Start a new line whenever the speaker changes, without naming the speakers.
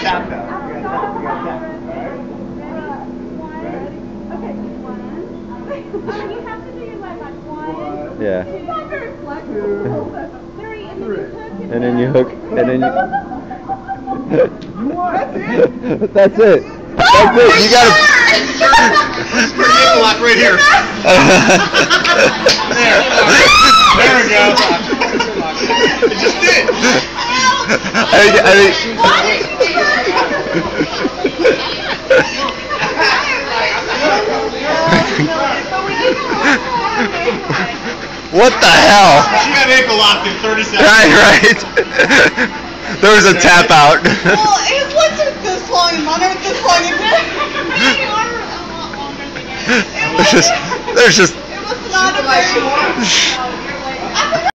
tap out. You gotta tap.
Okay, one. You have to do your leg like one.
Yeah.
Two, not very flexible. Three, and then you hook it.
And then you hook, and then you.
That's it.
That's it. That's it. You gotta.
Let's put an ankle lock right here. There we go. It just did.
What the hell?
She got ankle locked in 30 seconds.
Right. There was a tap out.
Well, his legs are this long and mine are this long. And
There's just.
it was not a very